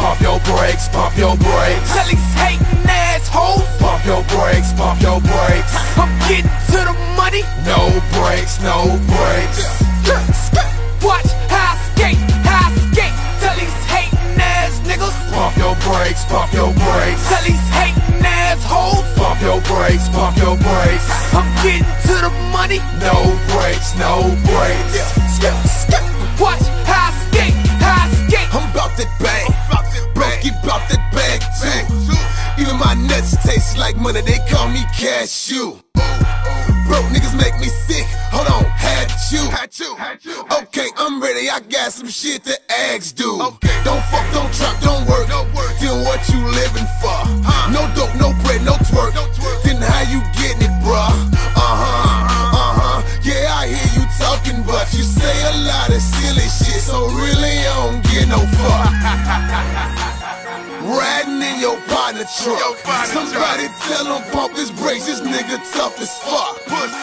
pump your brakes, pump your brakes. Tell these hating assholes, Pump your brakes, pump your brakes. I'm getting to the money. No brakes, no brakes. Watch how I skate, how I skate. Tell these hating ass niggas, Pump your brakes, pump your brakes. tell these hating assholes, Pump your brakes, pump your brakes. I'm getting to the money. No brakes, no brakes. Watch how I skate, how I skate. I'm bout that bang, broski bout that bag too. Even my nuts taste like money, they call me cashew. Broke niggas make me sick, hold on, had you. Okay, I'm ready, I got some shit to ask do. Don't fuck, don't trap, don't work, then what you living for? No dope, no bread, no twerk, then how you getting it, bruh? Yeah, I hear you talking, but you say a lot of silly shit, so really I don't get no fuck. Riding in your partner truck, somebody tell him pump his brakes, this nigga tough as fuck.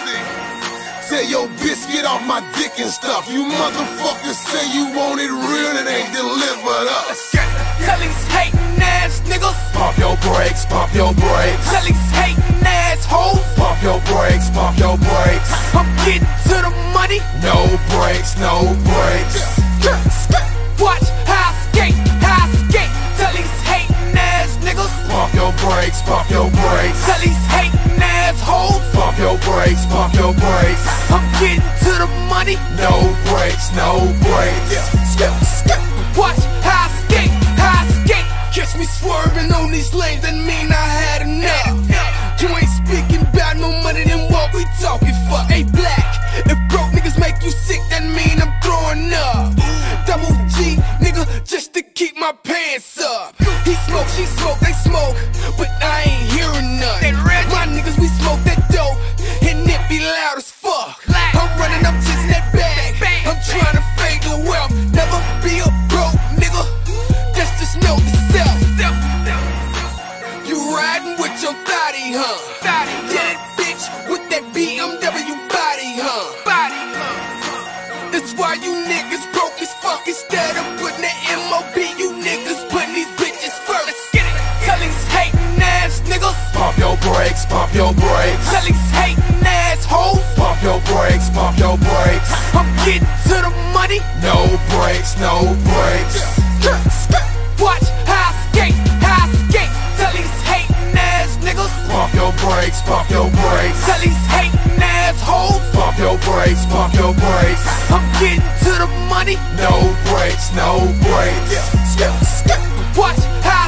Tell your bitch get off my dick and stuff. You motherfuckers say you want it real and ain't delivered us. Tell these hating ass niggas, Pump your brakes, pump your brakes. tell these hating assholes, Pump your brakes, pump your brakes. I'm getting to the money. No brakes, no brakes. Watch how I skate, how I skate. Tell these hating ass niggas, Pump your brakes, pump your brakes. tell these hating assholes, Pump your brakes, pump your brakes. I'm getting to the money. No brakes, no brakes. Watch how I skate, how I skate. Catch me swerving on these lanes, that mean I had enough. You ain't speaking about no money, then what we talking for? Hey black, if broke niggas make you sick, that mean I'm throwing up. Double G, nigga, just to keep my pants up. He smoke, she smoke, they smoke, but I ain't hearing none. My niggas, we smoke that dope, and it be loud as fuck. I'm running up just that bag, I'm trying to fade the wealth. Never be a broke nigga, that's just know yourself. You riding with your thotty, huh? Yeah, that bitch with that BMW body, huh? That's why you niggas broke as fuck. Instead of putting that MOB, you niggas putting these bitches first. Tell these hating ass niggas, Pump your brakes, pump your brakes. tell these hating assholes, Pump your brakes, pump your brakes. I'm getting to the money. No brakes, no brakes. Watch how I skate, how I skate. Tell these hating ass niggas, Pump your brakes, pump your brakes. tell these hating assholes, Pump your brakes, pump your brakes. I'm getting to the money. No brakes, no brakes. Watch how